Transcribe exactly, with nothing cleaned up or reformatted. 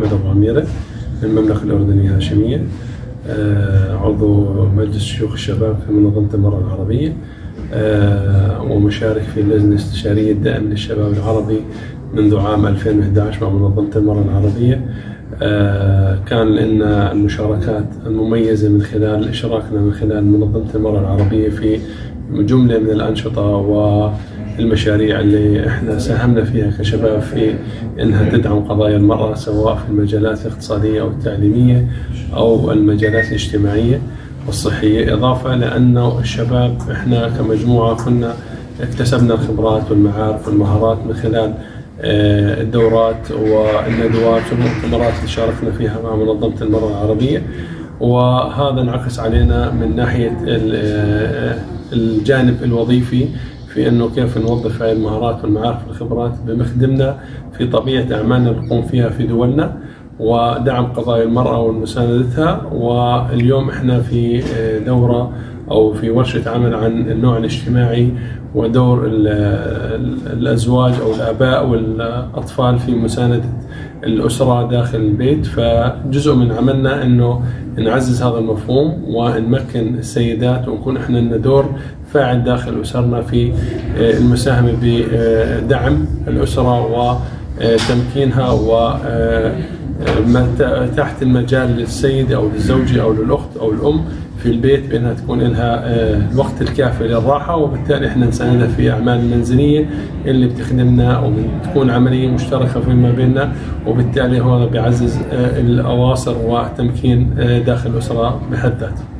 أحمد أبو عميرة من المملكة الأردنية الهاشمية، عضو مجلس شيوخ الشباب في منظمة المرأة العربية، ومشارك في اللجنة الاستشارية الدائمة للشباب العربي منذ عام ألفين وإحدى عشر مع منظمة المرأة العربية. كان لنا المشاركات المميزة من خلال إشراكنا من خلال منظمة المرأة العربية في جملة من الأنشطة والمشاريع اللي احنا ساهمنا فيها كشباب في انها تدعم قضايا المرأة، سواء في المجالات الاقتصادية او التعليمية او المجالات الاجتماعية والصحية، اضافة لانه الشباب احنا كمجموعة كنا اكتسبنا الخبرات والمعارف والمهارات من خلال الدورات والندوات والمؤتمرات اللي شاركنا فيها مع منظمة المرأة العربية، وهذا انعكس علينا من ناحية الجانب الوظيفي في انه كيف نوظف هاي المهارات والمعارف والخبرات بمخدمنا في طبيعة اعمالنا اللي نقوم فيها في دولنا ودعم قضايا المرأة ومساندتها. واليوم احنا في دورة او في ورشة عمل عن النوع الاجتماعي ودور الازواج او الاباء والاطفال في مساندة الاسرة داخل البيت. فجزء من عملنا انه نعزز هذا المفهوم ونمكن السيدات ونكون احنا لنا دور فاعل داخل اسرنا في المساهمة بدعم الاسرة وتمكينها و تحت المجال للسيدة او للزوجة او للاخت او الام في البيت بانها تكون لها الوقت الكافي للراحه، وبالتالي احنا نساندها في اعمال المنزليه اللي بتخدمنا وتكون عمليه مشتركه فيما بيننا، وبالتالي هذا بيعزز الاواصر والتمكين داخل الاسره بحد ذاته.